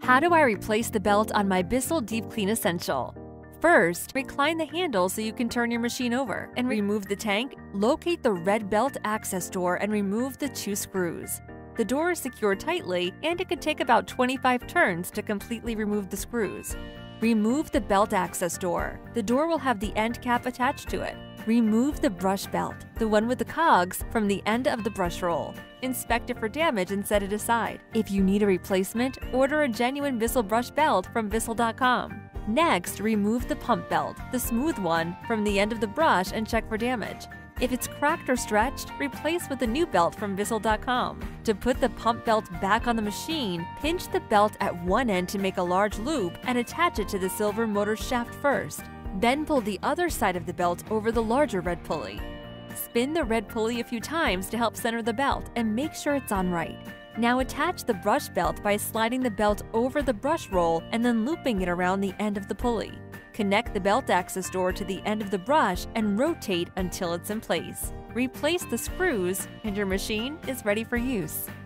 How do I replace the belt on my Bissell Deep Clean Essential? First, recline the handle so you can turn your machine over and remove the tank. Locate the red belt access door and remove the 2 screws. The door is secured tightly, and it could take about 25 turns to completely remove the screws. Remove the belt access door. The door will have the end cap attached to it. Remove the brush belt, the one with the cogs, from the end of the brush roll. Inspect it for damage and set it aside. If you need a replacement, order a genuine Bissell brush belt from Bissell.com. Next, remove the pump belt, the smooth one, from the end of the brush and check for damage. If it's cracked or stretched, replace with a new belt from Bissell.com. To put the pump belt back on the machine, pinch the belt at one end to make a large loop and attach it to the silver motor shaft first. Then pull the other side of the belt over the larger red pulley. Spin the red pulley a few times to help center the belt and make sure it's on right. Now attach the brush belt by sliding the belt over the brush roll and then looping it around the end of the pulley. Connect the belt access door to the end of the brush and rotate until it's in place. Replace the screws and your machine is ready for use.